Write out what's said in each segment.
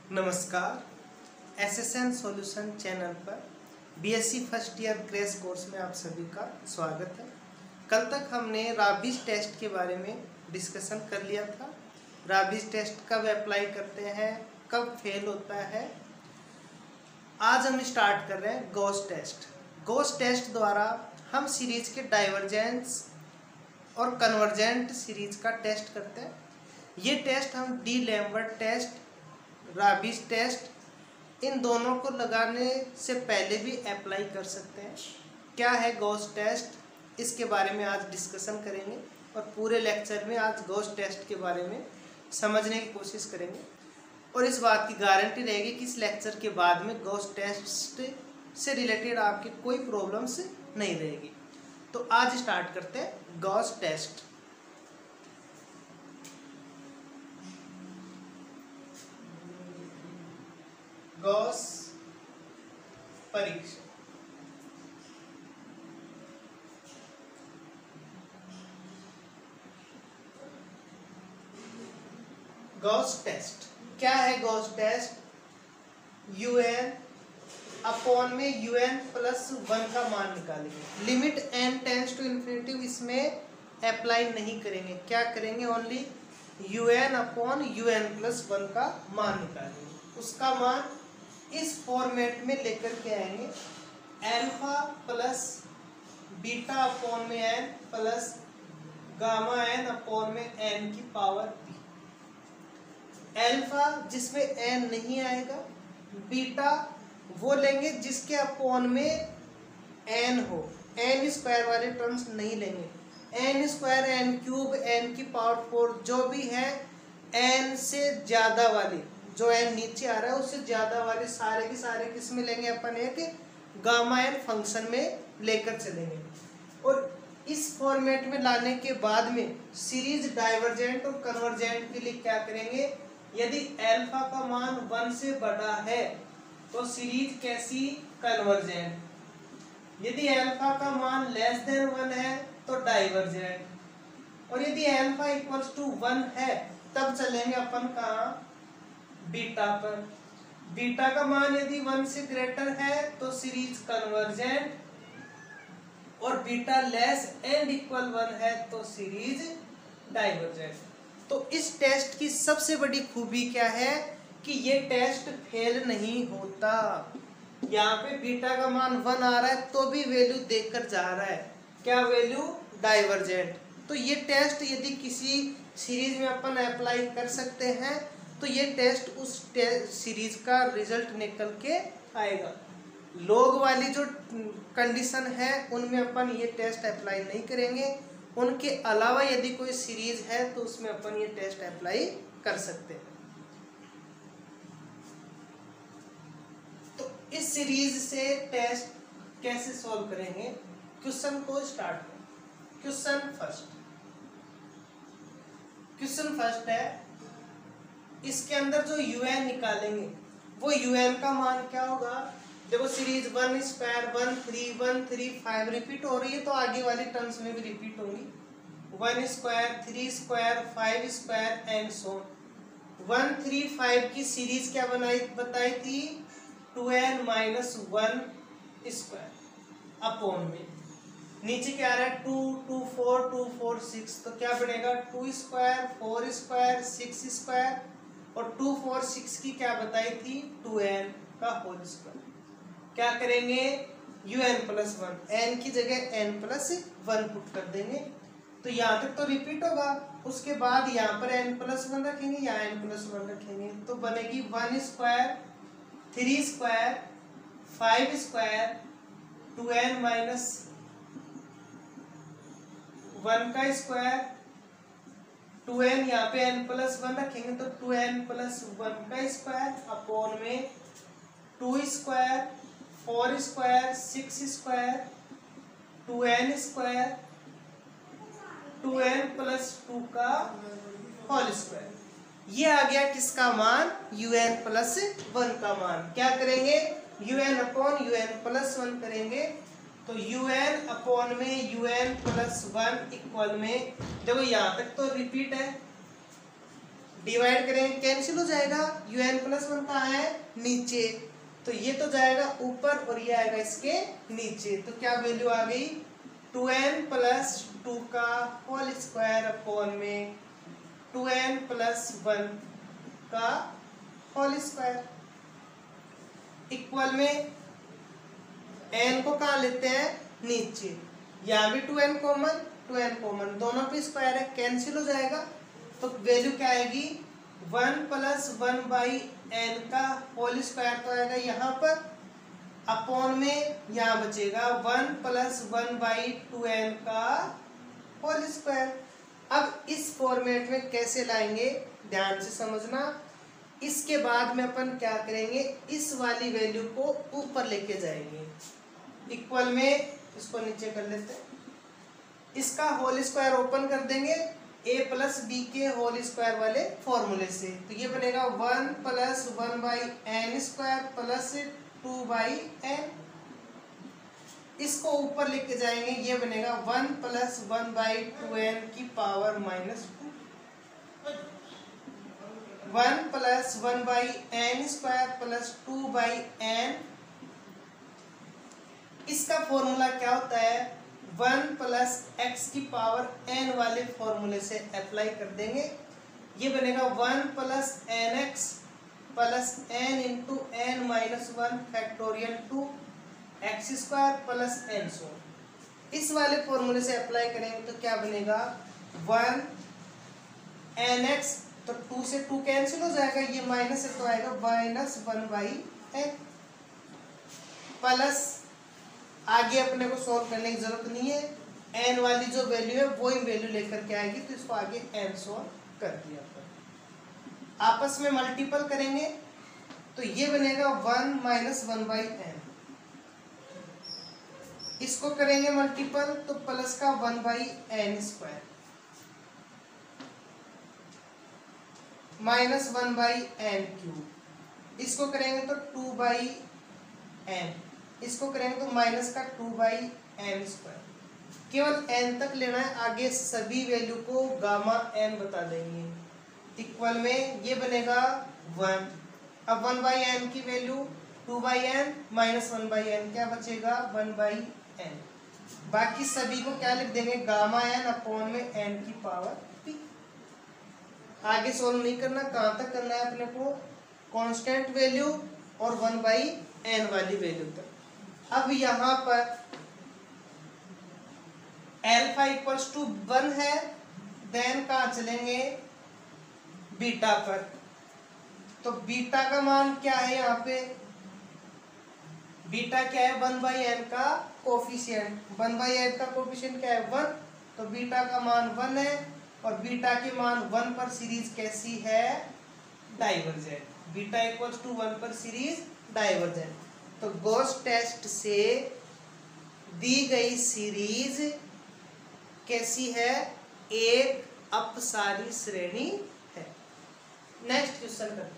नमस्कार। SSN solution channel पर BSc first year crash course में आप सभी का स्वागत है। कल तक हमने राबीज टेस्ट के बारे में डिस्कशन कर लिया था। राबीज टेस्ट कब अप्लाई करते हैं, कब फेल होता है। आज हम स्टार्ट कर रहे हैं गॉस टेस्ट। गॉस टेस्ट द्वारा हम सीरीज के डाइवर्जेंस और कन्वर्जेंट सीरीज का टेस्ट करते हैं। ये टेस्ट हम D'Alembert test, Raabe's test, इन दोनों को लगाने से पहले भी अप्लाई कर सकते हैं। क्या है गॉस टेस्ट, इसके बारे में आज डिस्कशन करेंगे और पूरे लेक्चर में आज गॉस टेस्ट के बारे में समझने की कोशिश करेंगे और इस बात की गारंटी रहेगी कि इस लेक्चर के बाद में गॉस टेस्ट से रिलेटेड आपकी कोई प्रॉब्लम्स नहीं रहेगी। तो आज स्टार्ट करते हैं गॉस टेस्ट। गॉस परीक्षण। गॉस टेस्ट क्या है? गॉस टेस्ट UN अपॉन में UN+1 का मान निकालेंगे। Limit n tends to infinity इसमें अप्लाई नहीं करेंगे। क्या करेंगे? ओनली UN अपॉन UN+1 का मान निकालेंगे। उसका मान इस फॉर्मेट में लेकर के आएंगे, अल्फा प्लस बीटा अपॉन में n plus gamma n upon में n की पावर p। अल्फा जिसमें n नहीं आएगा, बीटा वो लेंगे जिसके अपॉन में n हो, n स्क्वायर वाले टर्म्स नहीं लेंगे। n square, n cube, n की पावर 4 जो भी है n से ज्यादा वाली, जो n नीचे आ रहा है उससे ज्यादा वाले सारे के सारे किस में लेंगे? अपन एक गामा n फंक्शन में लेकर चलेंगे। और इस फॉर्मेट में लाने के बाद में सीरीज डाइवर्जेंट और कन्वर्जेंट के लिए क्या करेंगे? यदि अल्फा का मान 1 से बड़ा है तो सीरीज कैसी? कन्वर्जेंट। यदि अल्फा का मान लेस देन 1 है तो डाइवर्जेंट। और यदि अल्फा इक्वल्स टू 1 है तब चलेंगे अपन कहाँ? बीटा पर। बीटा का मान यदि 1 से ग्रेटर है तो सीरीज कन्वर्जेंट, और बीटा लेस एंड इक्वल 1 है तो सीरीज डाइवर्जेंट। तो इस टेस्ट की सबसे बड़ी खूबी क्या है कि ये टेस्ट फेल नहीं होता। यहाँ पे बीटा का मान 1 आ रहा है तो भी वैल्यू देकर जा रहा है। क्या वैल्यू? डाइवर्जेंट। तो ये टेस्ट यदि किसी सीरीज में अपन अप्लाई कर सकते हैं तो ये टेस्ट उस सीरीज का रिजल्ट निकल के आएगा। लॉग वाली जो कंडीशन है उनमें अपन ये टेस्ट अप्लाई नहीं करेंगे। उनके अलावा यदि कोई सीरीज है तो उसमें अपन ये टेस्ट अप्लाई कर सकते हैं। तो इस सीरीज से टेस्ट कैसे सॉल्व करेंगे? क्वेश्चन को स्टार्ट करें। क्वेश्चन फर्स्ट है, इसके अंदर जो UN निकालेंगे वो UN का मान क्या होगा? देखो सीरीज 1 स्क्वायर 1 3 1 3 5 रिपीट हो रही है तो आगे वाली टर्म्स में भी रिपीट होंगी। 1 square 3 square 5 square and so 1 3 5 की सीरीज क्या बताई थी? 2n-1 स्क्वायर अपॉन में नीचे क्या आ रहा है? 2 2 4 2 4 6। तो क्या बनेगा? 2 स्क्वायर 4 स्क्वायर 6 स्क्वायर और 2 4 6 की क्या बताई थी? 2n का होल स्क्वायर। क्या करेंगे? UN+1, n की जगह n+1 पुट कर देंगे। तो यहाँ तक तो रिपीट होगा। उसके बाद यहाँ पर n+1 रखेंगे, यहाँ n+1 रखेंगे तो बनेगी 1 स्क्वायर 3 स्क्वायर 5 स्क्वायर 2n-1 का स्क्वायर 2n, यहाँ पे n+1 रखेंगे तो 2n+1 का स्क्वायर अपॉन में 2 square 4 square 6 square 2n square 2n+2 का होल स्क्वायर। ये आ गया किसका मान? UN+1 का मान। क्या करेंगे? UN अपॉन UN+1 करेंगे तो UN अपॉन में UN+1 इक्वल में, देखो यहाँ तक तो रिपीट है, डिवाइड करेंगे कैंसिल हो जाएगा, un+1 कहाँ है, नीचे, तो ये तो जाएगा ऊपर और ये आएगा इसके नीचे, तो क्या वैल्यू आ गई 2n+2 का होल स्क्वायर अपॉन में 2n+1 का होल स्क्वायर इक्वल में n को कहाँ लेते हैं, नीचे, यहाँ भी 2n कॉमन, दोनों पे स्क्वायर है, कैंसिल हो जाएगा, तो वैल्यू क्या आएगी 1+1/n का होल स्क्वायर तो आएगा यहाँ पर, अपॉन में यहाँ बचेगा 1+1/2n का होल स्क्वायर। अब इस फॉर्मेट में कैसे लाएंगे, ध्यान से समझना। इसके बाद में अपन क्या करेंगे, इस वाली वैल्यू को ऊपर लेके जाएंगे, इक्वल में इसको नीचे कर लेते हैं, इसका होल स्क्वायर ओपन कर देंगे a+b के होल स्क्वायर वाले फॉर्मूले से, तो ये बनेगा 1+1/n² +2/n, इसको ऊपर लेके जाएंगे, ये बनेगा 1+1/2n की पावर -2, 1+1/n² +2/n, इसका फॉर्मूला क्या होता है 1+x की पावर n वाले फॉर्मूले से अप्लाई कर देंगे, ये बनेगा 1+nx +n × n-1 factorial 2x² + n, इस वाले फॉर्मूले से अप्लाई करेंगे तो क्या बनेगा 1nx, तो 2 से 2 कैंसिल हो जाएगा, ये माइनस है तो आएगा -1/n प्लस, आगे अपने को सॉल्व करने की जरूरत नहीं है, n वाली जो वैल्यू है वही वैल्यू लेकर के आएगी, तो इसको आगे n सॉल्व कर दिया, आपस में मल्टीपल करेंगे तो ये बनेगा 1 - 1/n, इसको करेंगे मल्टीपल तो प्लस का 1/n² -1/n³, इसको करेंगे तो 2/n, इसको करेंगे तो माइनस का 2/n², केवल n तक लेना है, आगे सभी वैल्यू को गामा n बता देंगे, इक्वल में ये बनेगा 1, अब 1/n की वैल्यू 2/n -1/n क्या बचेगा 1/n, बाकी सभी को क्या लिख देंगे गामा n अपॉन में n की पावर p, आगे सोल्व नहीं करना, कहाँ तक करना है अपने को कांस्टेंट वैल्यू और 1/n वाली वैल्यू तक। अब यहाँ पर अल्फा = 1 है, देन कहाँ चलेंगे बीटा पर, तो बीटा का मान क्या है, यहाँ पे बीटा क्या है 1/n का कोफिशिएंट, 1/n का कोफिशिएंट क्या है 1, तो बीटा का मान 1 है, और बीटा के मान 1 पर सीरीज कैसी है डाइवर्जेंट, बीटा = 1 पर सीरीज डाइवर्जेंट, तो गॉस टेस्ट से दी गई सीरीज कैसी है, एक अपसारी श्रेणी है। नेक्स्ट क्वेश्चन करते हैं,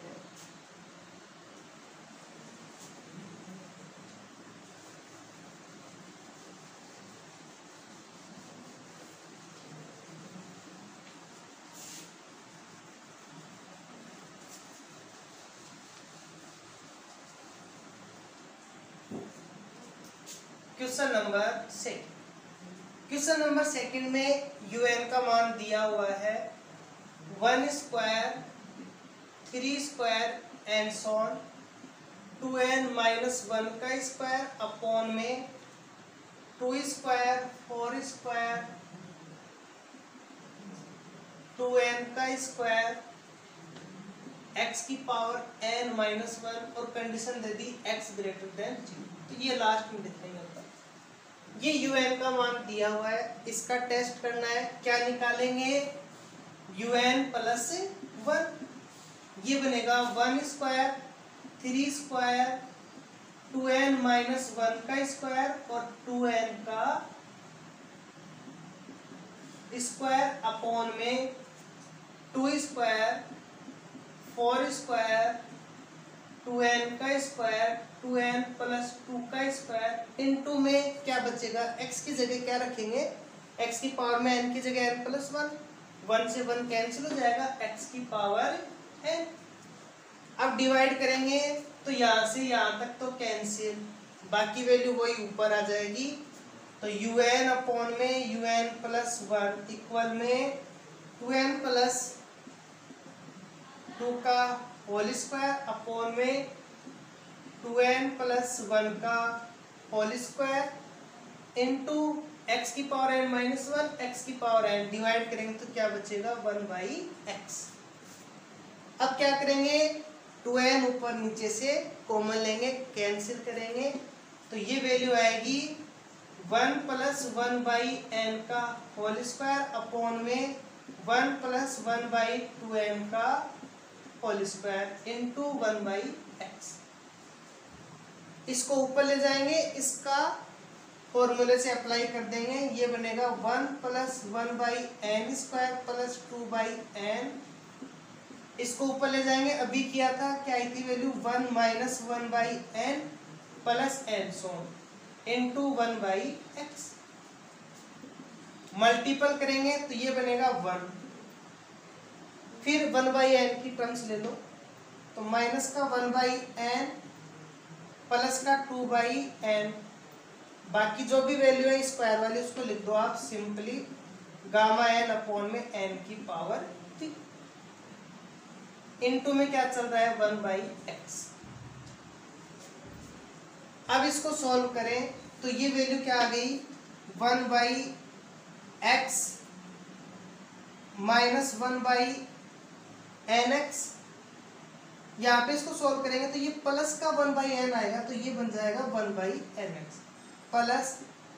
क्वेश्चन नंबर सेकंड में un का मान दिया हुआ है 1², 3² एंड सो ऑन 2n - 1 का स्क्वायर अपॉन में 2², 4², 2n का स्क्वायर x की पावर n-1 और कंडीशन दे दी x > 0, तो ये लास्ट में दिखाई होता है, ये un का मान दिया हुआ है, इसका टेस्ट करना है, क्या निकालेंगे un+1, ये बनेगा 1², 3², 2n - 1 का स्क्वायर और 2n का स्क्वायर अपॉन में 2², 4², 2n का स्क्वायर, 2n + 2 का स्क्वायर इनटू में क्या बचेगा, x की जगह क्या रखेंगे, x की पावर में n की जगह n+1, 1 से 1 कैंसिल हो जाएगा, x की पावर n। अब डिवाइड करेंगे तो यहाँ से यहाँ तक तो कैंसिल, बाकी वैल्यू वही ऊपर आ जाएगी। तो un अपॉन में un प्लस 1 इक्वल में 2n प्लस 2 का होल स्क्वायर अपॉन में 2n प्लस 1 का होल स्क्वायर इंटू x की पावर n माइनस 1 x की पावर n, डिवाइड करेंगे तो क्या बचेगा 1/x। अब क्या करेंगे 2n ऊपर नीचे से कॉमन लेंगे, कैंसिल करेंगे तो ये वैल्यू आएगी 1 प्लस 1/n का होल स्क्वायर अपॉन में 1 प्लस 1/2n का होल स्क्वायर इंटू 1/x। इसको ऊपर ले जाएंगे, इसका फॉर्मूले से अप्लाई कर देंगे, ये बनेगा 1 plus 1/n square plus 2/n। इसको ऊपर ले जाएंगे, अभी किया था क्या आई थी value 1 minus 1/n plus n so into 1/x। Multiple करेंगे तो ये बनेगा 1, फिर 1/n की टर्म्स ले लो तो माइनस का 1/n प्लस का 2/n, बाकी जो भी वैल्यू है स्क्वायर वाली उसको लिख दो आप सिंपली, गामा n अपॉन में n की पावर 3 इनटू में क्या चल रहा है 1/x। अब इसको सॉल्व करें तो ये वैल्यू क्या आ गई 1/x माइनस 1/nx। यहाँ पे इसको सॉल्व करेंगे तो ये प्लस का 1/n आएगा तो ये बन जाएगा 1/nx plus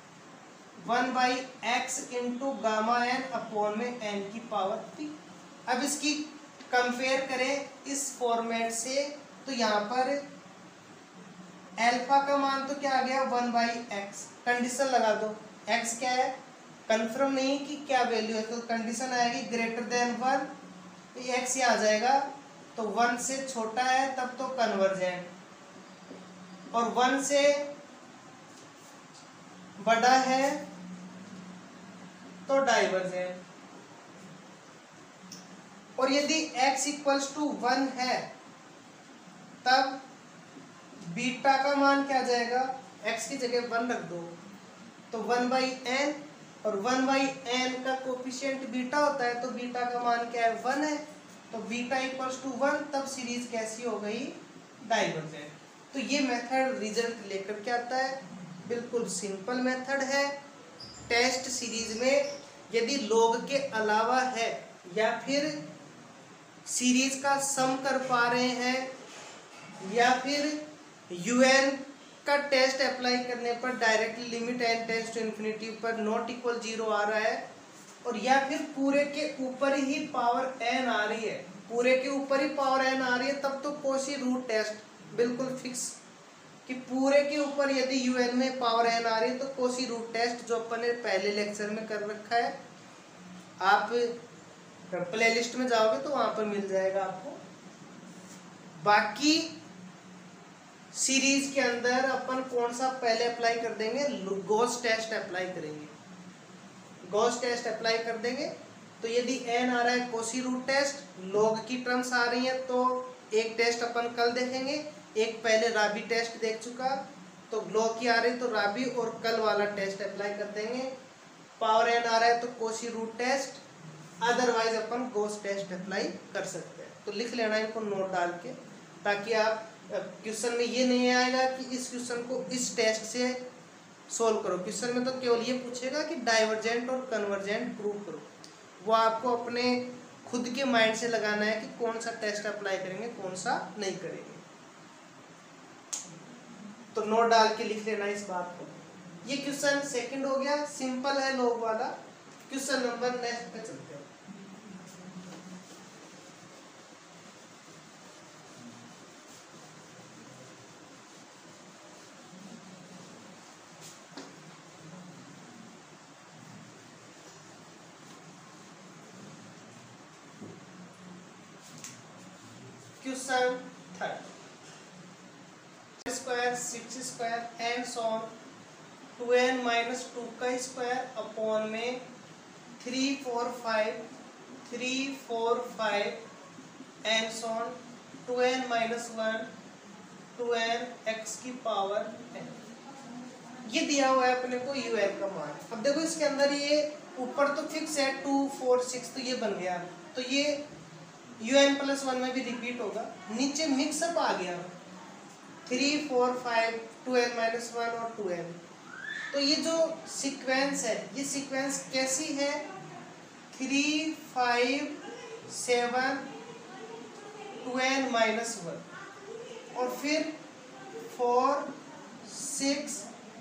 1/x into gamma n upon में n की पावर 3। अब इसकी कंपेयर करें इस फॉर्मेट से तो यहाँ पर अल्फा का मान तो क्या आ गया 1/x, कंडीशन लगा दो, x क्या है कंफर्म नहीं कि क्या वैल्यू है तो कंडीशन आएगी ग्रेटर देन 1, तो x यहाँ आ जाएगा, तो 1 से छोटा है तब तो कन्वर्जेंट, और 1 से बड़ा है तो डाइवर्जेंट। और यदि x इक्वल्स टू 1 है तब बीटा का मान क्या जाएगा, x की जगह 1 रख दो तो 1/n, और 1/n का कोफिशिएंट बीटा होता है तो बीटा का मान क्या है 1 है, तो बीटा इक्वल्स टू 1, तब सीरीज कैसी हो गई डाइवर्जेंट। तो ये मेथड रिजल्ट लेकर के आता है, बिल्कुल सिंपल मेथड है। टेस्ट सीरीज में यदि लॉग के अलावा है या फिर सीरीज का सम कर पा रहे हैं या फिर un का टेस्ट अप्लाई करने पर directly limit n tends to infinity पर नॉट इक्वल 0 आ रहा है, और या फिर पूरे के ऊपर ही पावर n आ रही है, पूरे के ऊपर ही पावर n आ रही है, तब तो कोशी रूट टेस्ट बिल्कुल फिक्स कि पूरे के ऊपर यदि un में पावर n आ रही है तो कोशी रूट टेस्ट जो अपन ने पहले लेक्चर में कर रखा है, आप प्लेलिस्ट में जाओगे तो वहां पर मिल जाएगा आपको। बाकी सीरीज के अंदर अपन कौन सा पहले अप्लाई कर देंगे, गॉस टेस्ट अप्लाई करेंगे, गॉस टेस्ट अप्लाई कर देंगे तो यदि n आ रहा है कोशी रूट टेस्ट, लॉग की टर्म्स आ रही है तो एक टेस्ट अपन कल देखेंगे, एक पहले राबी टेस्ट देख चुका, तो लॉग की आ रही तो राबी और कल वाला टेस्ट अप्लाई कर देंगे। पावर n आ रहा है तो कोशी रूट टेस्ट, अदरवाइज अपन गॉस टेस्ट अप्लाई कर सकते हैं। तो लिख लेना इनको नोट डाल के, ताकि आप क्वेश्चन में ये नहीं आएगा कि इस क्वेश्चन को इस टेस्ट से सोल्व करो। क्वेश्चन में तो केवल ये पूछेगा कि डाइवर्जेंट और कन्वर्जेंट प्रूव करो, वो आपको अपने खुद के माइंड से लगाना है कि कौन सा टेस्ट अप्लाई करेंगे कौन सा नहीं करेंगे। तो नोट डाल के लिख लेना इस बात को। ये क्वेश्चन सेकंड हो गया, सिंपल है लॉग वाला। क्वेश्चन नंबर नेक्स्ट पे चलते हैं। Question third, square 6 square and so on 2n minus 2 का स्क्वायर अपॉन में 3 4 5 3 4 5 and so on 2n-1 2n x की पावर n। ये दिया हुआ है अपने को un का मान। अब देखो इसके अंदर ये ऊपर तो फिक्स है 2 4 6, तो ये बन गया। तो ये un+1 में भी रिपीट होगा। नीचे मिक्सअप आ गया 3 4 5 2n-1 और 2n। तो ये जो सीक्वेंस है, ये सीक्वेंस कैसी है? 3 5 7 2n-1 और फिर 4 6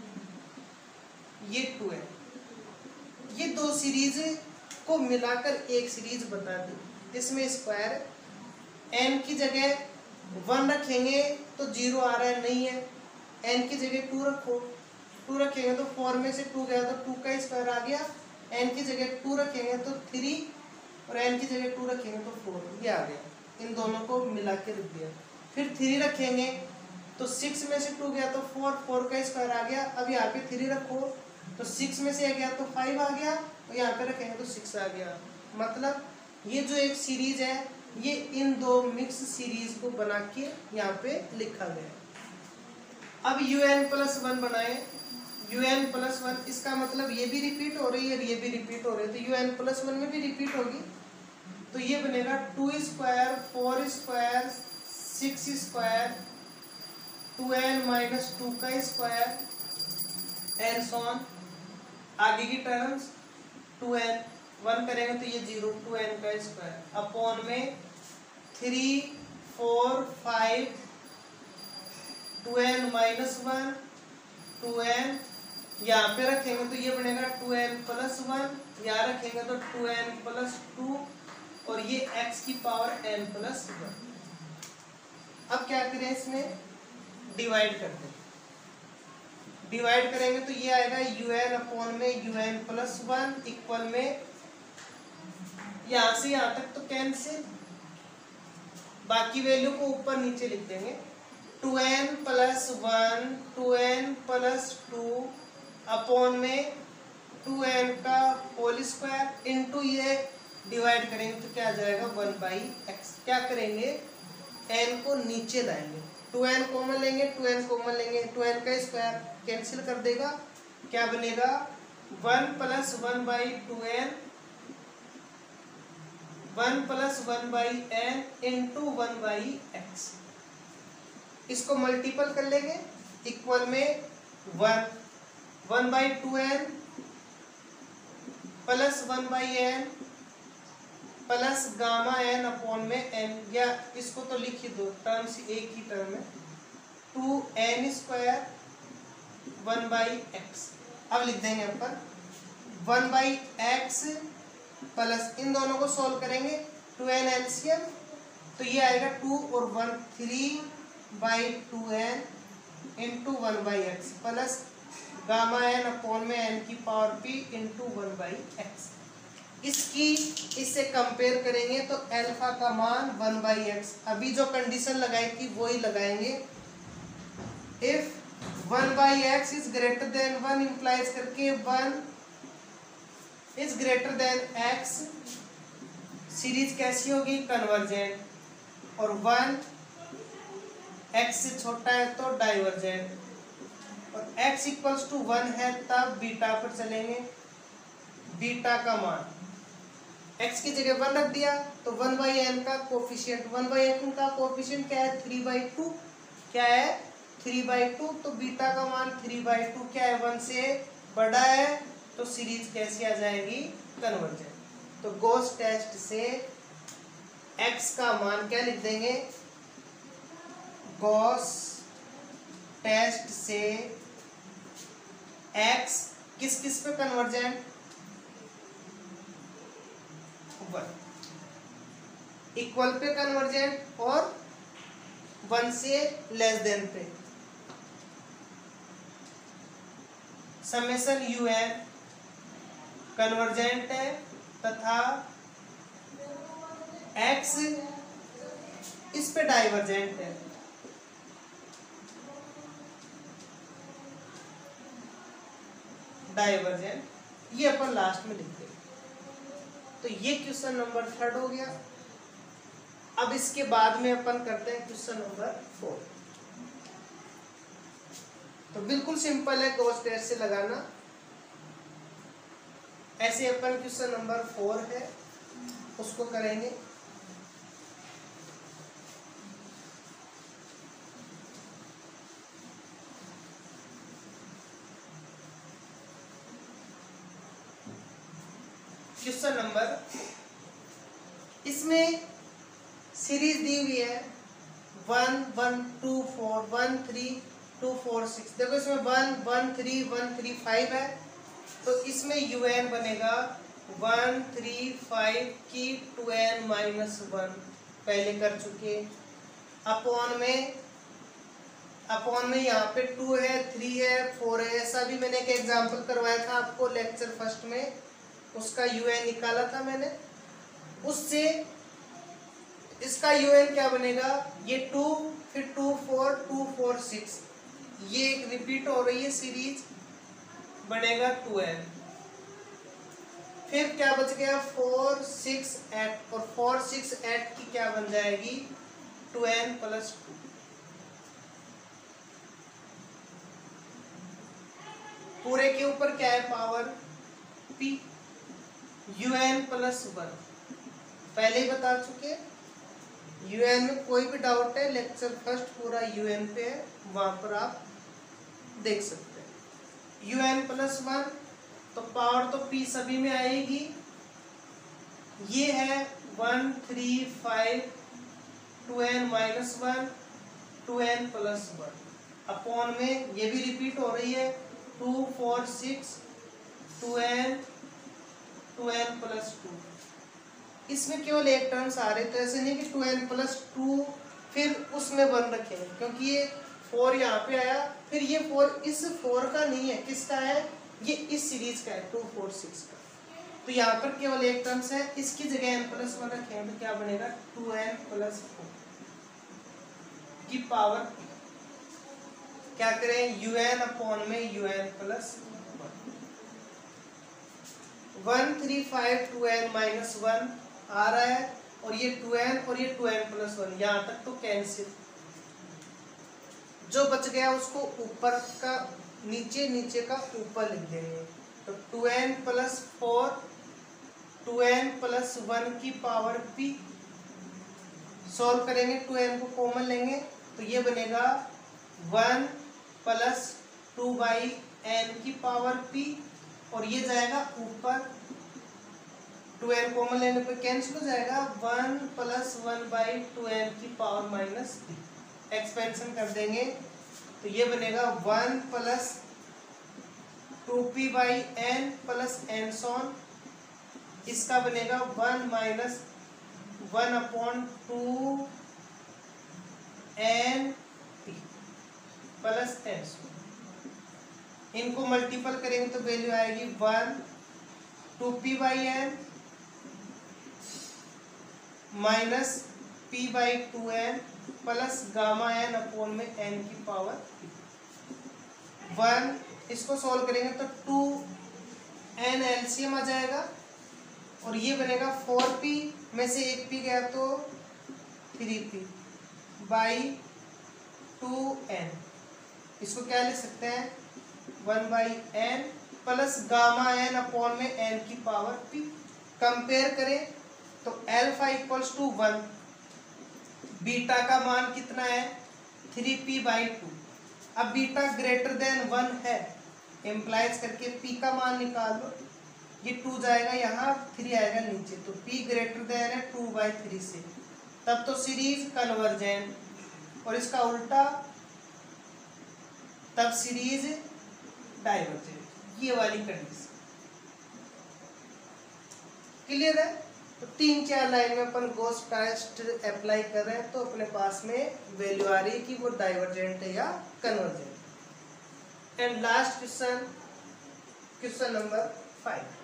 ये 2n। ये दो सीरीज को मिलाकर एक सीरीज बता दी। इसमें स्क्वायर n की जगह 1 रखेंगे तो 0 आ रहा है, नहीं है। n की जगह 2 रखो, 2 रखेंगे तो 4 में से 2 गया तो 2 का स्क्वायर आ गया। n की जगह 2 रखेंगे तो 3 और n की जगह 2 रखेंगे तो 4, ये आ गया। इन दोनों को मिला के रख दिया। फिर 3 रखेंगे तो 6 में से 2 गया तो 4, 4 का स्क्वायर आ गया। अब यहाँ पे 3 रखो तो 6 में से गया तो 5 आ गया, और यहाँ पे रखेंगे तो 6 आ गया। मतलब ये जो एक सीरीज है, ये इन दो मिक्स सीरीज को बना के यहाँ पे लिखा गया। अब un+1 बनाए। un+1 इसका मतलब ये भी रिपीट हो रही है और ये भी रिपीट हो रही है, तो un+1 में भी रिपीट होगी। तो ये बनेगा 2 स्क्वायर 4 स्क्वायर 6 स्क्वायर 2n-2 का स्क्वायर एंड सो ऑन। आगे की टर्म्स 2n 1 करेंगे तो ये 0 2n का स्क्वायर अपॉन में 3 4 5 2n-1 2n यहाँ पे रखेंगे तो ये बनेगा 2n+1, यहाँ रखेंगे तो 2n+2 और ये x की पावर n+1। अब क्या करें, इसमें डिवाइड कर दें। डिवाइड करेंगे तो ये आएगा un अपॉन में un+1 इक्वल में यहाँ से यहाँ तक तो कैंसिल, बाकी वैल्यू को ऊपर नीचे लिख देंगे। 2n+1 2n+2 अपॉन में 2n का होल स्क्वायर इंटू ये डिवाइड करेंगे तो क्या आ जाएगा 1/x। क्या करेंगे, n को नीचे लाएंगे, 2n कॉमन लेंगे 2n कॉमन लेंगे, 2n का स्क्वायर कैंसिल कर देगा। क्या बनेगा 1+1/2n 1+1/n इंटू 1/x। इसको मल्टीपल कर लेंगे इक्वल में 1/2n plus 1/n plus gamma n upon में n, या इसको तो लिख ही दो, टर्म्स एक ही टर्म है 2n² 1/x। अब लिख देंगे अपन 1/x प्लस इन दोनों को सोल्व करेंगे 2n एलसीएम तो ये आएगा 2 और 1 3/2n into 1/x plus gamma n upon में n की पावर p इंटू 1/x। इसकी इससे कंपेयर करेंगे तो अल्फा का मान 1/x। अभी जो कंडीशन लगाई थी वो ही लगाएंगे। If 1/x is greater than 1 implies करके 1 is greater than x, series कैसी होगी, कन्वर्जेंट, और 1 x से छोटा है तो डाइवर्जेंट, और x इक्वल्स टू 1 है तब बीटा पर चलेंगे। बीटा का मान x की जगह 1 रख दिया तो 1/n का कोफिशिएंट, 1/n का कोफिशिएंट क्या है 3/2, क्या है 3/2, तो बीटा का मान 3/2 क्या है 1 से बड़ा है, तो सीरीज कैसी आ जाएगी, कन्वर्जेंट। तो गॉस टेस्ट से x का मान क्या लिख देंगे, गॉस टेस्ट से x किस किस पे कन्वर्जेंट, 1 इक्वल पे कन्वर्जेंट और 1 से लेस देन पे। समेशन un कन्वर्जेंट है तथा x इस पे डाइवर्जेंट है। डाइवर्जेंट ये अपन लास्ट में लिखते हैं। तो ये क्वेश्चन नंबर 3 हो गया। अब इसके बाद में अपन करते हैं क्वेश्चन नंबर 4। तो बिल्कुल सिंपल है, गॉस टेस्ट से लगाना। ऐसे अपन क्वेश्चन नंबर 4 है उसको करेंगे। क्वेश्चन नंबर, इसमें सीरीज दी हुई है 1 1 2 4 1 3 2 4 6। देखो इसमें 1 1 3 1 3 5 है, तो इसमें un बनेगा 1 3 5 की 2n माइनस 1 पहले कर चुके। अपॉन में यहाँ पे 2 है 3 है 4 है, ऐसा भी मैंने एक एग्जांपल करवाया था आपको लेक्चर फर्स्ट में, उसका un निकाला था मैंने। उससे इसका un क्या बनेगा, ये 2 फिर 2 4 2 4 6, ये एक रिपीट हो रही है सीरीज, बनेगा 2n। फिर क्या बच गया 4 6 8, और 4 6 8 की क्या बन जाएगी 2n प्लस 2। पूरे के ऊपर क्या है पावर p, un प्लस 1 पहले ही बता चुके। un में कोई भी डाउट है लेक्चर फर्स्ट पूरा un पे है, वहां पर आप देख सकते हैं। un प्लस 1, तो पावर तो p सभी में आएगी। ये है 1 3 5 2n minus 1 2n plus 1, upon में ये भी रिपीट हो रही है 2 4 6 2n प्लस 2। इसमें केवल एक टर्म्स आ रहे, तो ऐसे नहीं कि 2n प्लस 2 फिर उसमें बन रखे हैं, क्योंकि ये 4 यहाँ पे आया, फिर ये 4 इस 4 का नहीं है, किसका है, ये इस सीरीज का है 2 4 6 का। तो यहाँ पर केवल एक टर्म्स है, इसकी जगह n प्लस 1 रखें तो क्या बनेगा 2n प्लस 4 की पावर, क्या करें un अपॉन में un प्लस 1 3 5 2n माइनस 1 आ रहा है, और ये 2n और ये 2n प्लस 1 यहाँ तक तो कैंसिल। जो बच गया उसको ऊपर का नीचे, नीचे का ऊपर लिख देंगे। तो 2n प्लस 4 2n प्लस 1 की पावर p, सॉल्व करेंगे 2n को कॉमन लेंगे तो ये बनेगा 1 प्लस 2 बाई n की पावर p, और ये जाएगा ऊपर, 2n कॉमन लेने पे कैंसिल हो जाएगा, 1 प्लस 1 बाई 2n की पावर माइनस p। एक्सपेंशन कर देंगे तो ये बनेगा 1 plus 2p by n plus n so on, इसका बनेगा 1 minus 1 upon 2 n p plus n so on. इनको मल्टीपल करेंगे तो वैल्यू आएगी 1 2p by n minus p by 2n plus gamma n upon में n की पावर 1। इसको सॉल्व करेंगे तो 2n एलसीएम आ जाएगा, और ये बनेगा 4p में से एक p गया तो 3p बाई 2n। इसको क्या लिख सकते हैं 1 by n plus gamma n upon में n की पावर p। कंपेयर करें तो अल्फा इक्वल्स टू 1, बीटा का मान कितना है 3p बाई 2। अब बीटा ग्रेटर देन 1 है, एम्प्लाइज करके p का मान निकाल लो, ये 2 जाएगा यहाँ 3 आएगा नीचे, तो p ग्रेटर देन है 2 बाई 3 से, तब तो सीरीज कन्वर्जेंट, और इसका उल्टा तब सीरीज डाइवर्जेंट। ये वाली कंडीशन क्लियर है। तो 3-4 लाइन में अपन गॉस टेस्ट अप्लाई कर रहे हैं, तो अपने पास में वैल्यू आ रही है कि वो डाइवर्जेंट है या convergent. And last question, question number 5।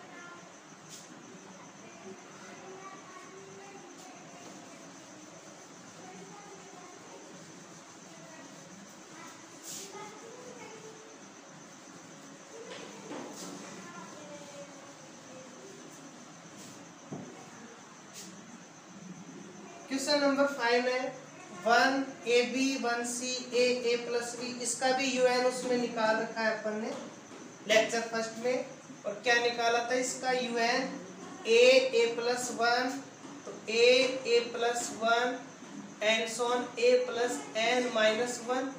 Question number 5 है 1ab 1c a plus b, इसका भी un उसमें निकाल रखा है अपन ने लेक्चर फर्स्ट में। और क्या निकाला था इसका un a प्लस 1, तो a plus 1 and so on a plus n minus 1,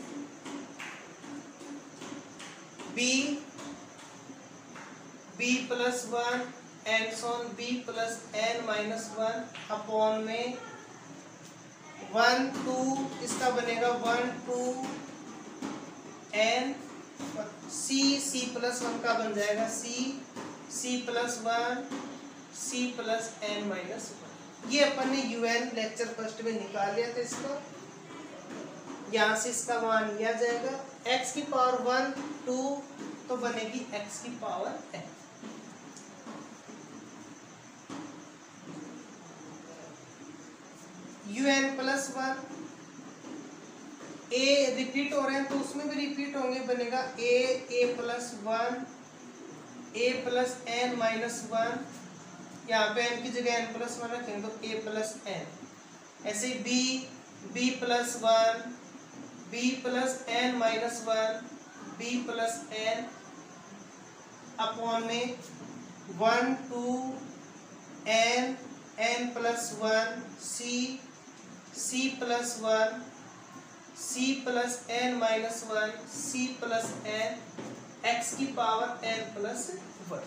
b plus 1 and so on b plus n minus 1 upon में 1 2, इसका बनेगा 1 2 n, c प्लस 1 का बन जाएगा c plus 1 c plus n minus 1। ये अपन ने un लेक्चर फर्स्ट में निकाल लिया था इसका। यहाँ से इसका मान लिया जाएगा x की पावर 1 2, तो बनेगी x की power n। un plus 1 a repeat हो रहे हैं तो उसमें भी रिपीट होंगे, बनेगा a plus 1 a plus n minus 1, यहाँ पे n की जगह n प्लस 1 रखेंगे तो a प्लस n। ऐसे b plus 1 b plus n minus 1 b plus n upon में 1 2 n plus 1 c plus 1 c plus n minus 1 c plus n x की power n plus 1।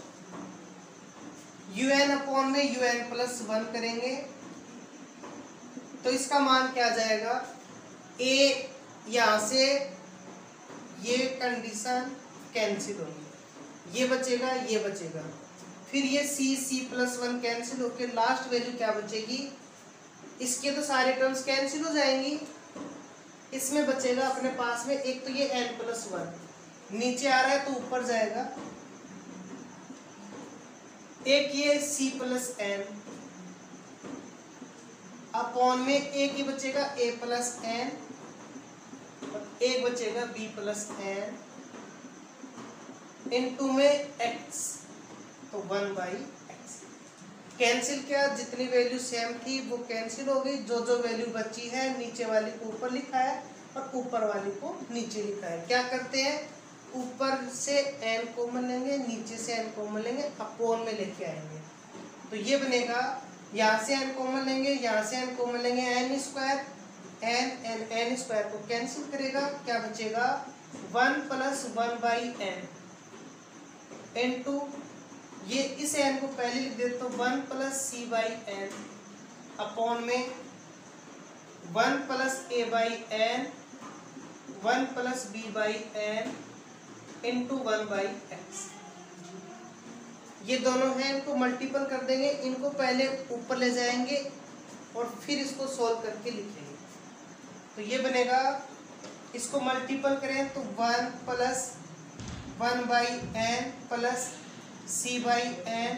un upon में un plus 1 करेंगे तो इसका मान क्या आ जाएगा, a यहाँ से ये कंडीशन कैंसिल होगी, ये बचेगा ये बचेगा, फिर ये c प्लस 1 कैंसिल होकर लास्ट वैल्यू क्या बचेगी, इसके तो सारे टर्म्स कैंसिल हो जाएंगी, इसमें बचेगा अपने पास में एक तो ये n प्लस 1 नीचे आ रहा है तो ऊपर जाएगा, एक ये c प्लस n अपॉन में एक ही बचेगा a प्लस n, एक बचेगा b प्लस n इनटू में x, तो 1/x कैंसिल किया, जितनी वैल्यू सेम थी वो कैंसिल हो गई, जो जो वैल्यू बची है नीचे वाली को ऊपर लिखा है और ऊपर वाली को नीचे लिखा है। क्या करते हैं, ऊपर से n कॉमन लेंगे, नीचे से n कॉमन लेंगे, अपॉन में लेके आएंगे, तो ये बनेगा यहाँ से n कॉमन लेंगे, यहाँ से n कॉमन लेंगे, n स्क्वायर n स्क्वायर को कैंसिल करेगा, क्या बचेगा 1 प्लस 1/n इनटू ये इस n को पहले लिख दे तो 1 प्लस c/n अपॉन में 1 plus a/n 1 plus b/n into 1/x। ये दोनों हैं, इनको मल्टीपल कर देंगे, इनको पहले ऊपर ले जाएंगे और फिर इसको सोल्व करके लिखेंगे, तो ये बनेगा, इसको मल्टीपल करें तो 1 plus 1/n plus c/n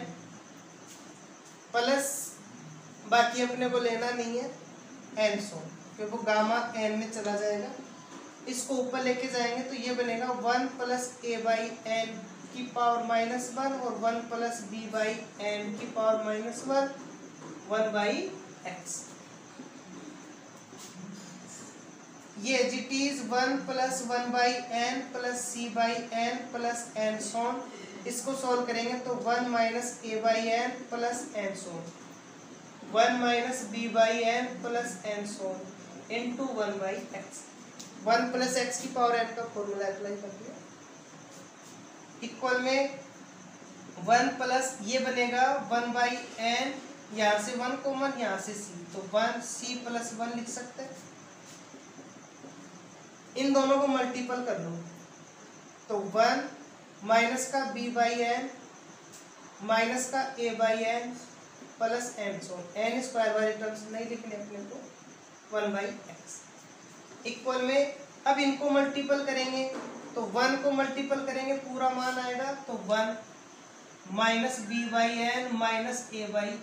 plus बाकी अपने को लेना नहीं है n सो, क्योंकि वो गामा n में चला जाएगा, इसको ऊपर लेके जाएंगे तो ये बनेगा 1 प्लस a/n की पावर -1 और 1 प्लस b/n की पावर -1 1/x। ये as it is 1 plus 1/n plus c/n plus n so on, इसको सॉल्व करेंगे तो 1 minus a/n plus n so on 1 minus b/n plus n so on into 1/x। 1 plus x की power n का formula apply कर दिया, इक्वल में 1 प्लस ये बनेगा 1/n, यहाँ से 1 कॉमन, यहाँ से c, तो 1 c प्लस 1 लिख सकते हैं। इन दोनों को मल्टीपल कर लो तो 1 माइनस का b/n माइनस का a/n plus n so n square वाले टर्म्स नहीं लिखने अपने को 1/x इक्वल में, अब इनको मल्टीपल करेंगे तो 1 को मल्टीपल करेंगे पूरा मान आएगा तो 1 माइनस b/n माइनस a/n,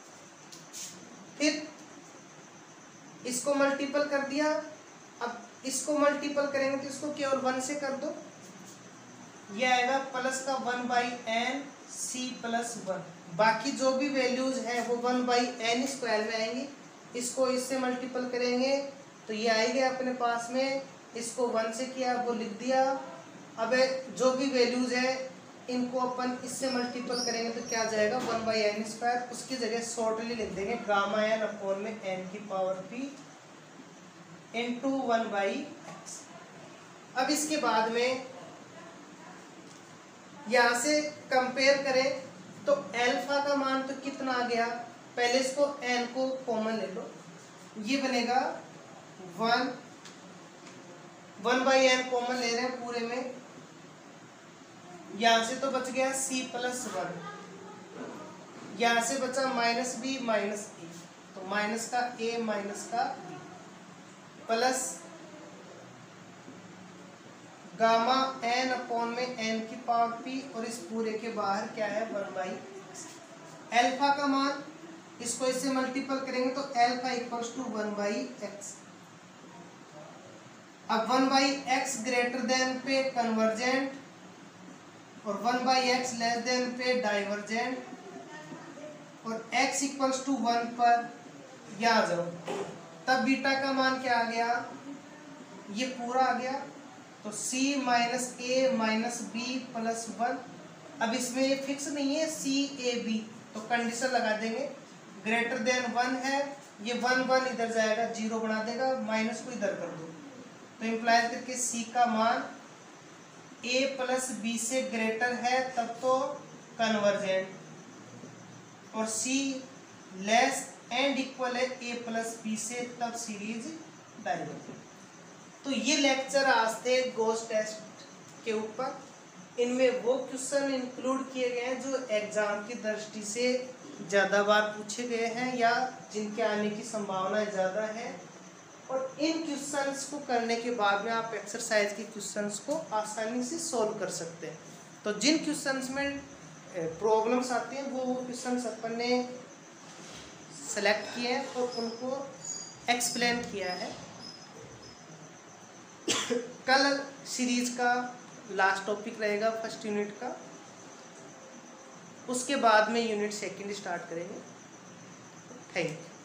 फिर इसको मल्टीपल कर दिया, अब इसको मल्टीपल करेंगे तो इसको केवल 1 से कर दो, ये आएगा प्लस का 1/n c प्लस 1, बाकी जो भी वैल्यूज है वो 1/n स्क्वायर में आएंगी, इसको इससे मल्टीपल करेंगे तो ये आएगा अपने पास में, इसको 1 से किया वो लिख दिया। अब जो भी वैल्यूज है इनको अपन इससे मल्टीपल करेंगे तो क्या जाएगा 1/n², उसकी जगह शॉर्टली लिख देंगे गामा n अपॉन में n⁻p इंटू 1/x। अब इसके बाद में यहाँ से कंपेयर करें तो अल्फा का मान तो कितना आ गया, पहले इसको n को कॉमन ले लो, ये बनेगा 1/n कॉमन ले रहे हैं पूरे में, यहाँ से तो बच गया c+1, यहाँ से बचा -b -a, तो माइनस का a माइनस का b plus gamma n upon में n⁻p और इस पूरे के बाहर क्या है 1/x। अल्फा का मान इसको इससे मल्टीपल करेंगे तो अल्फा इक्वल्स टू 1/x। अब 1/x ग्रेटर देन पे कन्वर्जेंट और 1/x लेस देन पे डाइवर्जेंट, और x इक्वल्स टू 1 पर यहाँ जाओ, तब बीटा का मान क्या आ गया, ये पूरा आ गया, तो c -a -b प्लस 1। अब इसमें ये फिक्स नहीं है c⁴ तो कंडीशन लगा देंगे, ग्रेटर देन 1 है, ये 1 इधर जाएगा 0 बना देगा, माइनस को इधर कर दो, तो इम्प्लाइज करके c का मान a प्लस b से ग्रेटर है तब तो कन्वर्जेंट, और c लेस एंड इक्वल है a प्लस b से तब सीरीज डाइवर्जेंट। तो ये लेक्चर आज थे गोस टेस्ट के ऊपर, इनमें वो क्वेश्चन इंक्लूड किए गए हैं जो एग्जाम की दृष्टि से ज़्यादा बार पूछे गए हैं या जिनके आने की संभावना ज़्यादा है, और इन क्वेश्चंस को करने के बाद में आप एक्सरसाइज के क्वेश्चंस को आसानी से सॉल्व कर सकते हैं। तो जिन क्वेश्चंस में प्रॉब्लम्स आती हैं वो क्वेश्चंस अपन ने सेलेक्ट किए हैं और उनको एक्सप्लेन किया है। कल सीरीज का लास्ट टॉपिक रहेगा फर्स्ट यूनिट का, उसके बाद में यूनिट सेकंड स्टार्ट करेंगे। Thank you.